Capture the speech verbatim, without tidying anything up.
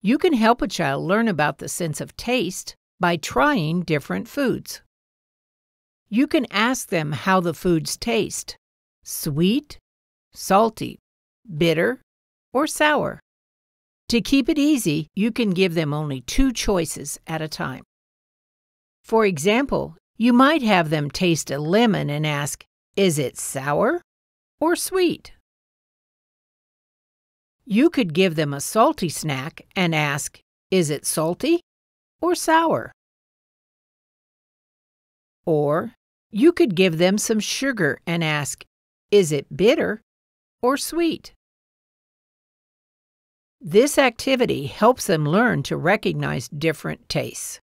You can help a child learn about the sense of taste by trying different foods. You can ask them how the foods taste: sweet, salty, bitter, or sour. To keep it easy, you can give them only two choices at a time. For example, you might have them taste a lemon and ask, "Is it sour or sweet?" You could give them a salty snack and ask, "Is it salty or sour?" Or you could give them some sugar and ask, "Is it bitter or sweet?" This activity helps them learn to recognize different tastes.